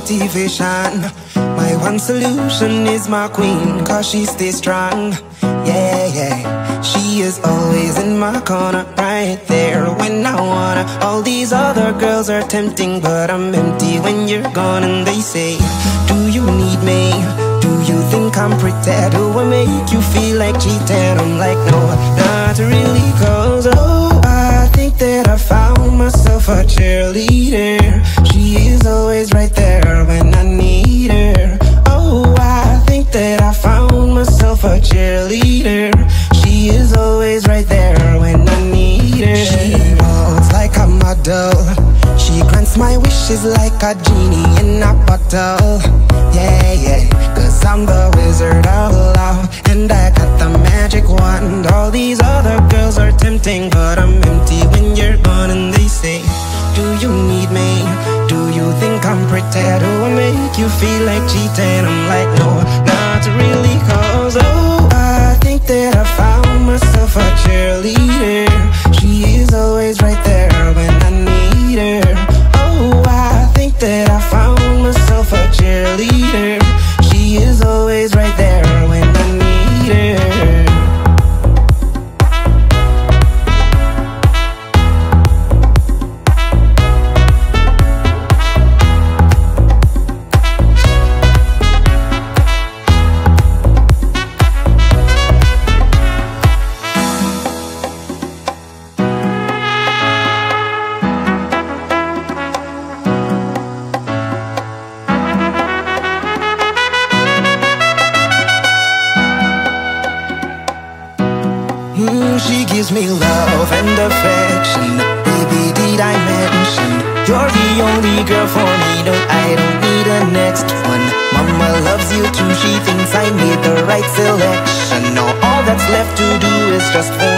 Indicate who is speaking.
Speaker 1: motivation. My one solution is my queen, cause she stays strong. Yeah, yeah, she is always in my corner, right there when I wanna. All these other girls are tempting, but I'm empty when you're gone. And they say, do you need me? Do you think I'm pretty? Do I make you feel like cheating? I'm like, no, not really, cause oh, I think that I found myself a cheerleader. She is always right there when I need her. Oh, I think that I found myself a cheerleader. She is always right there when I need her. She walks like a model. She grants my wishes like a genie in a bottle. Yeah, yeah, cause I'm the wizard of love, and I got the magic wand. All these other girls are tempting, but I'm empty when you're gone. And they say, do you need me? Do you think I'm pretty? Do I make you feel like cheating? I'm like, no, not really, cause oh, I think that I found myself a cheerleader. She is always right there when I need her. Oh, I think that I found myself a cheerleader. She is always right there when I need her. She gives me love and affection. Baby, did I mention you're the only girl for me? No, I don't need a next one. Mama loves you too. She thinks I made the right selection. Now all that's left to do is just for